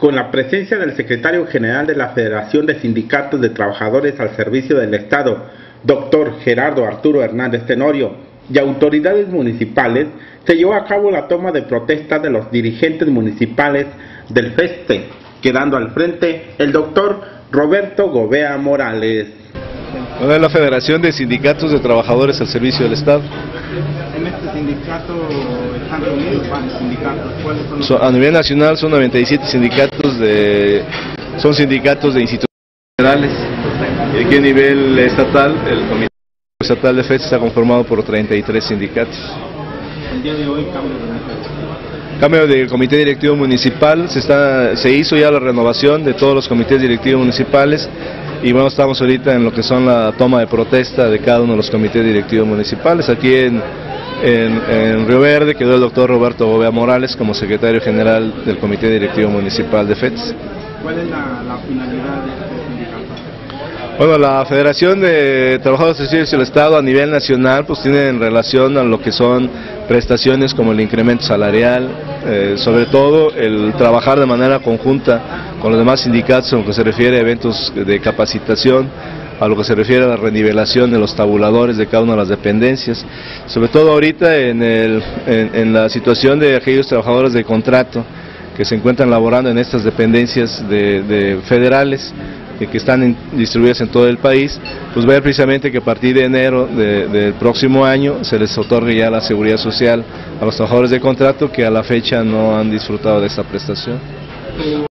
con la presencia del secretario general de la Federación de Sindicatos de Trabajadores al Servicio del Estado, doctor Gerardo Arturo Hernández Tenorio, y autoridades municipales, se llevó a cabo la toma de protesta de los dirigentes municipales del FESTE, quedando al frente el doctor Roberto Gobea Morales. Es la Federación de Sindicatos de Trabajadores al Servicio del Estado. En este sindicato están reunidos varios sindicatos. ¿Cuáles son los... A nivel nacional son 97 sindicatos son sindicatos de instituciones federales. Y aquí a nivel estatal, el Comité Estatal de FESTE está conformado por 33 sindicatos. El día de hoy Cambio de comité directivo municipal, se hizo ya la renovación de todos los comités directivos municipales y bueno, estamos ahorita en lo que son la toma de protesta de cada uno de los comités directivos municipales. Aquí en Río Verde quedó el doctor Roberto Gobea Morales como secretario general del comité directivo municipal de FETS. ¿Cuál es la finalidad de este sindicato? Bueno, la Federación de Trabajadores del Servicio del Estado a nivel nacional pues tiene en relación a lo que son prestaciones como el incremento salarial, sobre todo el trabajar de manera conjunta con los demás sindicatos en lo que se refiere a eventos de capacitación, a lo que se refiere a la renivelación de los tabuladores de cada una de las dependencias, sobre todo ahorita en la situación de aquellos trabajadores de contrato que se encuentran laborando en estas dependencias federales, que están distribuidas en todo el país, pues ver precisamente que a partir de enero del próximo año se les otorgue ya la seguridad social a los trabajadores de contrato que a la fecha no han disfrutado de esta prestación.